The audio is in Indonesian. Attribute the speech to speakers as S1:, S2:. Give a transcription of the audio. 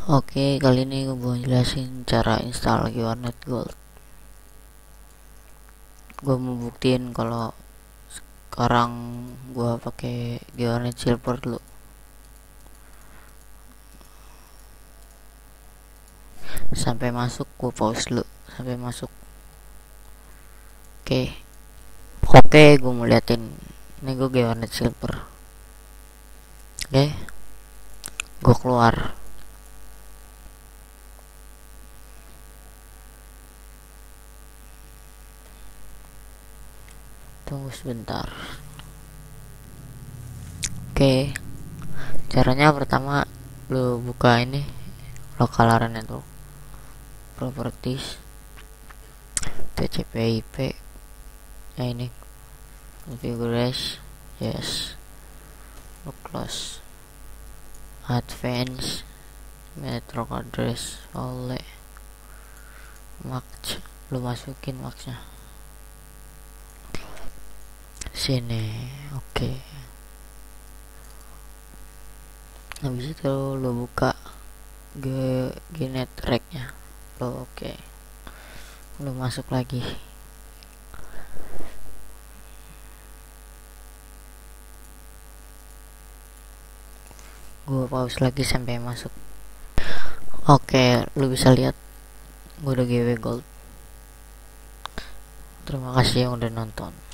S1: Oke, kali ini gue mau jelasin cara install Giganet Gold. Gue mau buktiin kalau sekarang gue pakai Giganet Silver dulu. Sampai masuk, gue pause dulu sampai masuk. Oke, gue mau liatin. Ini gue Giganet Silver. Gue keluar. Tunggu sebentar. Caranya pertama lu buka ini local area network, properties, TCP/IP, ini configuration, yes, lu close, advance, network address, oleh max, lu masukin maxnya sini. Habis itu lu buka Gnet tracknya lo. Lu masuk lagi. Gue pause lagi sampai masuk. Lu bisa lihat gue udah GW Gold. Terima kasih yang udah nonton.